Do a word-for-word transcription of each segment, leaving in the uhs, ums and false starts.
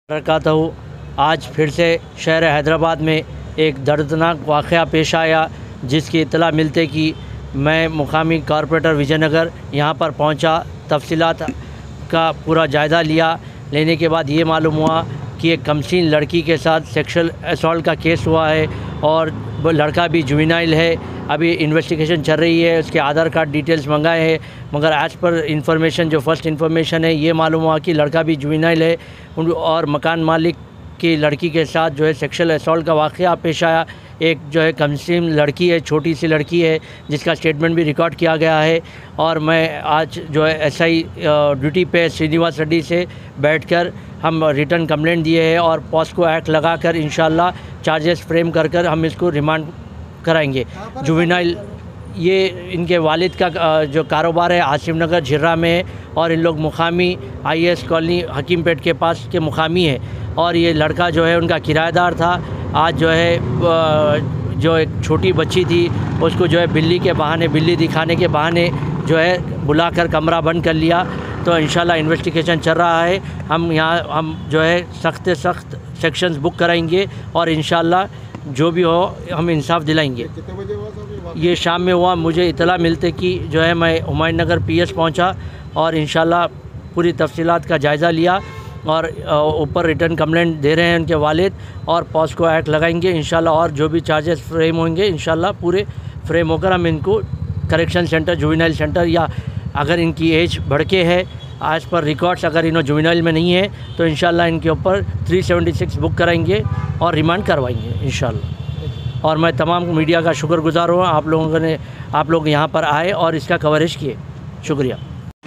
बरकातहू। आज फिर से शहर हैदराबाद में एक दर्दनाक वाक़या पेश आया, जिसकी इत्तला मिलते कि मैं मुकामी कॉरपोरेटर विजयनगर यहाँ पर पहुँचा। तफसीलात का पूरा जायज़ा लिया। लेने के बाद ये मालूम हुआ कि एक कमसीन लड़की के साथ सेक्सुअल असॉल्ट का केस हुआ है और वो लड़का भी जुवेनाइल है। अभी इन्वेस्टिगेशन चल रही है, उसके आधार कार्ड डिटेल्स मंगाए हैं, मगर एज़ पर इंफॉर्मेशन जो फर्स्ट इंफॉर्मेशन है ये मालूम हुआ कि लड़का भी जुवेनाइल है और मकान मालिक की लड़की के साथ जो है सेक्सुअल असॉल्ट का वाक़या पेश आया। एक जो है कमसीन लड़की है, छोटी सी लड़की है, जिसका स्टेटमेंट भी रिकॉर्ड किया गया है। और मैं आज जो है एसआई ड्यूटी पे श्रीनिवास रेड्डी से बैठकर हम रिटर्न कंप्लेंट दिए हैं और पॉस्को एक्ट लगाकर इंशाल्लाह चार्जेस फ्रेम कर कर हम इसको रिमांड कराएंगे। जुवेनाइल ये इनके वालिद का जो कारोबार है आसिम नगर झिर्रा में है और इन लोग मुकामी आईएएस कॉलोनी हकीमपेट के पास के मुकामी है। और ये लड़का जो है उनका किराएदार था। आज जो है जो एक छोटी बच्ची थी उसको जो है बिल्ली के बहाने, बिल्ली दिखाने के बहाने जो है बुलाकर कमरा बंद कर लिया। तो इंशाल्लाह इन्वेस्टिगेशन चल रहा है। हम यहाँ हम जो है सख्त से सख्त सेक्शंस बुक कराएंगे और इंशाल्लाह जो भी हो हम इंसाफ दिलाएंगे। कितने बजे हुआ था ये शाम में हुआ। मुझे इतला मिलते कि जो है मैं हुमायूं नगर पीएस पहुंचा और इंशाल्लाह पूरी तफसीलात का जायज़ा लिया और ऊपर रिटर्न कंप्लेंट दे रहे हैं उनके वालिद और पॉस्को एक्ट लगाएंगे इंशाल्लाह। और जो भी चार्जेस फ्रेम होंगे इंशाल्लाह पूरे फ्रेम होकर हम इनको करेक्शन सेंटर, जुवेनाइल सेंटर, या अगर इनकी एज बढ़ के है आज पर रिकॉर्ड्स अगर इन्हों जुवेनाइल में नहीं है तो इंशाल्लाह इनके ऊपर तीन सौ छिहत्तर बुक कराएंगे और रिमांड करवाएंगे इंशाल्लाह। और मैं तमाम मीडिया का शुक्रगुजार हूँ, आप लोगों ने आप लोग यहाँ पर आए और इसका कवरेज किए। शुक्रिया।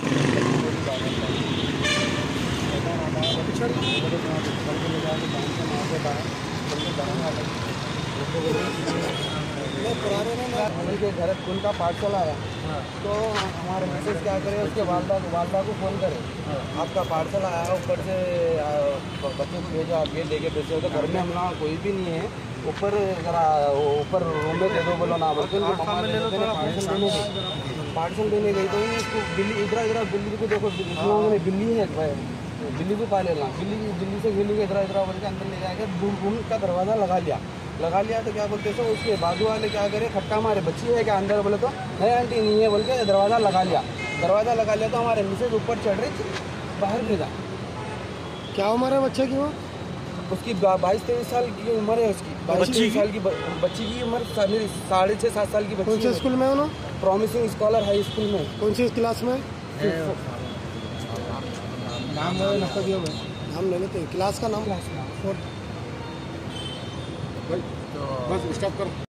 के घर उनका पार्सल आया तो हमारे मैसेज क्या करें, उसके वालदा वालदा को फ़ोन करें, आपका पार्सल आया ऊपर से बच्चे को भेजो, आप ये लेके भेजो। तो घर में हम लोग कोई भी नहीं है, ऊपर ज़रा ऊपर रूम में दे दो बोलो ना, बोलते पार्सल देने गई पार्सल देने गई तो इसको बिल्ली इधर इधर बिल्ली को देखो, ने बिल्ली है बिल्ली को पाले ना, बिल्ली बिल्ली से बिल्ली को इधर इधर बोल के अंदर ले जाकर रूम का दरवाज़ा लगा लिया लगा लिया तो क्या बोलते हैं, उसके बाजू वाले क्या करे, खटका मारे, बच्ची है क्या अंदर, बोले तो नहीं आंटी नहीं है बोल के दरवाज़ा लगा लिया दरवाज़ा लगा लिया तो हमारे मिसेज ऊपर चढ़ रही थी, बाहर भेजा। क्या उम्र है बच्चे की? वो उसकी बाईस तेईस साल की उम्र है उसकी, बाईस तेईस साल की बच्ची की उम्र साढ़े छः सात साल की बच्ची। कौन से स्कूल में उन्होंने? प्रॉमिसिंग स्कॉलर हाई स्कूल में। कौन सी क्लास में? नाम नाम ले लेते क्लास का नाम, क्लास बस स्टॉप करो।